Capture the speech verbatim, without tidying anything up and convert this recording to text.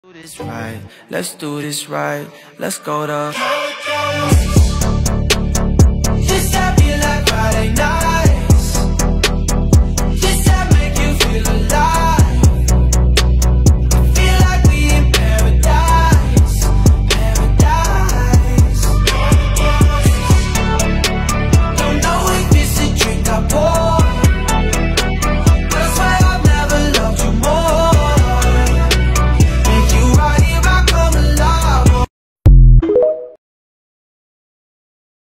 Do this right, let's do this right. Let's go to